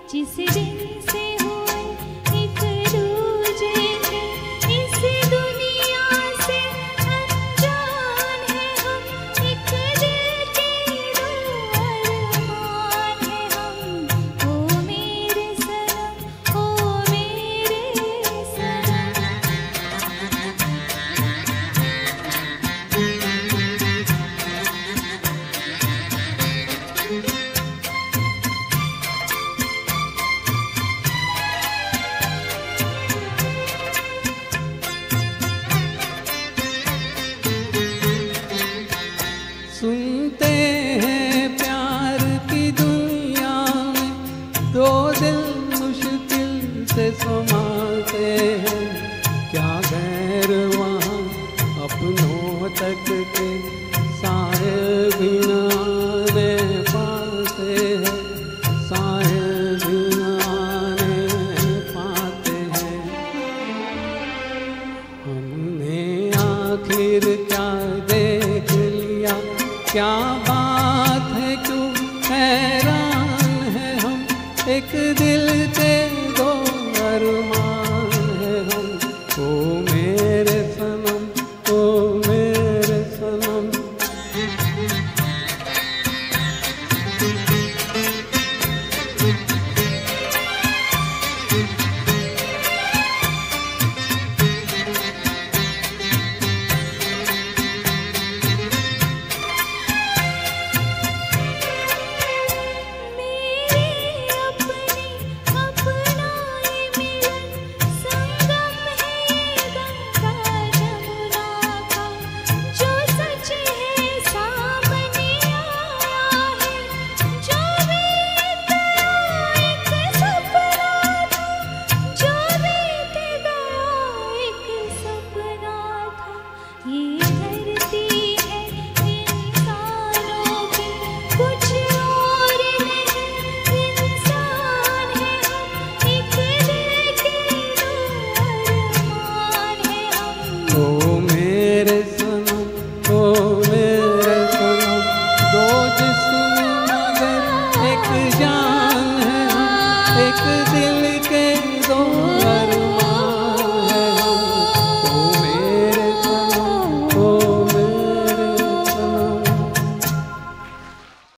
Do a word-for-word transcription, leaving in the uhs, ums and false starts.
जिस दिन से हुए एक दूजे के, इस दुनिया से अनजान है हम, एक दिल के दो अरमान है हम। ओ मेरे सनम, ओ मेरे सनम। सुनते हैं प्यार की दुनिया में दो दिल मुश्किल से समाते हैं, क्या गैर वहाँ अपनों तक के साए भी न आने पाते हैं, साए भी न आने पाते हैं। हमने आखिर क्या देख लिया, क्या बात है, क्यों हैरान है हम, एक दिल के